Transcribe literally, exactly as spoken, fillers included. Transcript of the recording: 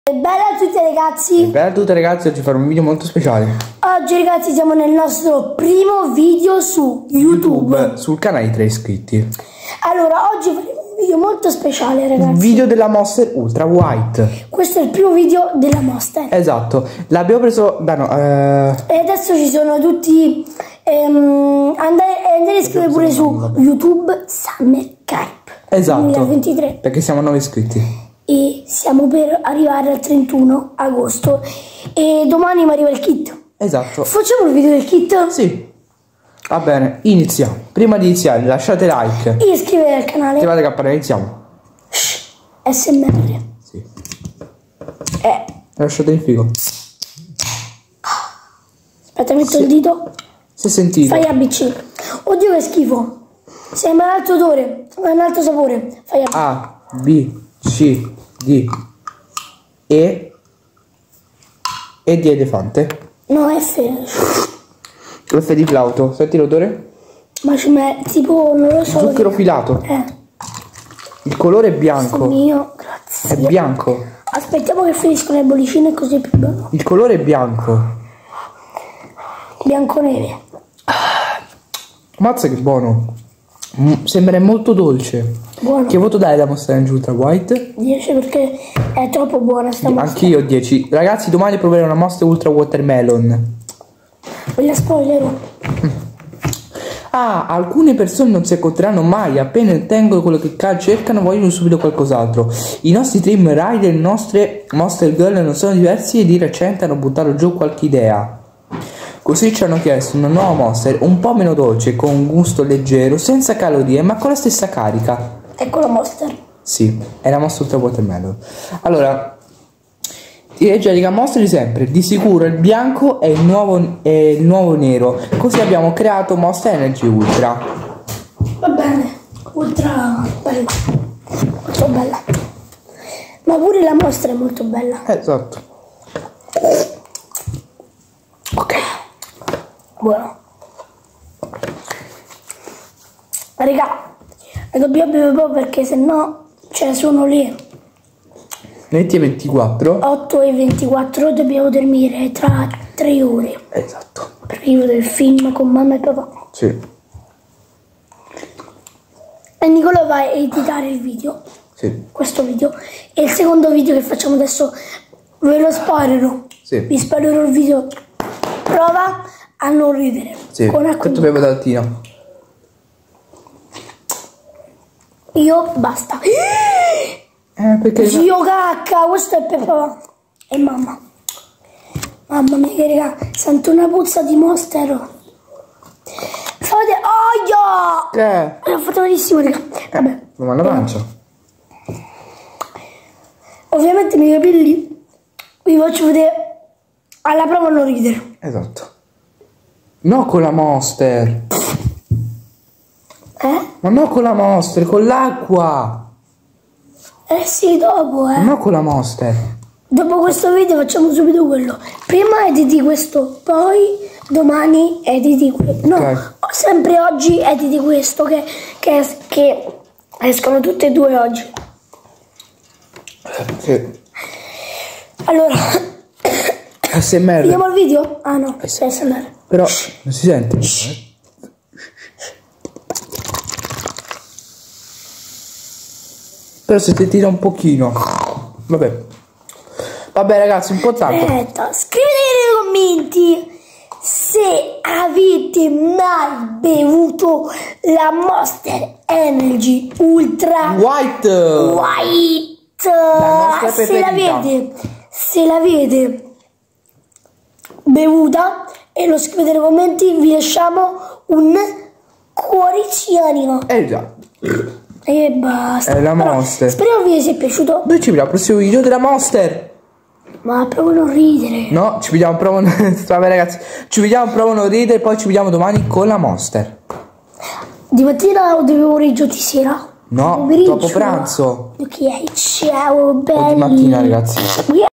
Bella a tutti ragazzi. Bella a tutti ragazzi, oggi farò un video molto speciale. Oggi ragazzi siamo nel nostro primo video su YouTube, YouTube sul canale di tre iscritti. Allora oggi faremo un video molto speciale ragazzi. Video della Monster Ultra White. Questo è il primo video della Monster. Esatto, l'abbiamo preso da no, eh... E adesso ci sono tutti ehm, andare, andare a iscrivere pure su YouTube Summer Carp Esatto, duemilaventitré, perché siamo a nove iscritti. E siamo per arrivare al trentuno agosto e domani mi arriva il kit. Esatto. Facciamo il video del kit? Sì. Va bene, iniziamo. Prima di iniziare lasciate like e iscrivetevi al canale. Attivate la campanella, iniziamo. Shh, S M R. Sì. Eh. Lasciate il figo. Aspetta, metto sì. il dito. Si è sentito. Fai A B C. Oddio che schifo. Sembra un altro odore, un altro sapore. Fai A. A, B, C, D, E e di elefante. No, F. F di flauto. Senti l'odore? Ma c'è tipo, non lo so. Zucchero filato. Eh. Il colore è bianco. Mio, grazie. È bianco. Aspettiamo che finiscono le bollicine così è più bello. Il colore è bianco. Bianco-neve. Mazza che buono. Mm, sembra molto dolce. Buono. Che voto dai alla Monster Ultra White? dieci perché è troppo buona sta Monster. Anch'io dieci. Ragazzi, domani proverò una Monster Ultra Watermelon. Voglio spoiler. Ah, alcune persone non si accorgeranno mai, appena ottengono quello che cercano vogliono subito qualcos'altro. I nostri Dream Rider e le nostre Monster Girl non sono diversi e di recente hanno buttato giù qualche idea. Così ci hanno chiesto una nuova Monster un po' meno dolce, con un gusto leggero, senza calorie, ma con la stessa carica. Ecco la Monster. Sì, è la Monster Ultra Watermelon. Allora, direi già di Monster di sempre, di sicuro il bianco è il nuovo, è il nuovo nero. Così abbiamo creato Monster Energy Ultra. Va bene, ultra bella, molto bella. Ma pure la Monster è molto bella. Esatto. Ok. Buono. Raga, la dobbiamo bere proprio perché sennò, cioè sono le venti e ventiquattro. otto e ventiquattro, dobbiamo dormire tra tre ore. Esatto. Perché io vedo il film con mamma e papà. Sì. E Nicola va a editare il video. Sì. Questo video. E il secondo video che facciamo adesso ve lo spoilerò. Sì. Vi spoilerò il video. Prova a non ridere. Sì. Quanto bevo taltina? Io basta. Eh, perché... Zio cacca, questo è per papà e mamma. Mamma mia che raga, sento una puzza di Monster. Fate oio! Che? L'ho fatto malissimo raga. Vabbè. Ma la pancia. Ovviamente i miei capelli vi faccio vedere alla prova a non ridere. Esatto. No con la Monster. Eh? Ma no con la Monster, con l'acqua. Eh sì, dopo eh. No con la Monster. Dopo questo video facciamo subito quello. Prima editi questo, poi domani editi quello. No, okay. Sempre oggi editi questo, che, che, che escono tutte e due oggi. Sì. Allora, S M R. vediamo il video? Ah no, è S M R. Però non si sente. Eh? Però si tira un pochino. Vabbè. Vabbè ragazzi, un po' tanto. Aspetta, scrivete nei commenti se avete mai bevuto la Monster Energy Ultra White. White. Se l'avete, se l'avete bevuta e lo scrivete nei commenti, vi lasciamo un cuoricino. Eh già. E basta. È la Monster. Però, spero vi sia piaciuto. Noi ci vediamo al prossimo video della Monster. Ma proprio non ridere. No, ci vediamo proprio. Vabbè ragazzi, ci vediamo proprio non ridere. Poi ci vediamo domani con la Monster. Di mattina o dovevo pomeriggio di sera? No, dopo pranzo. Ok, ciao belli. O di mattina ragazzi.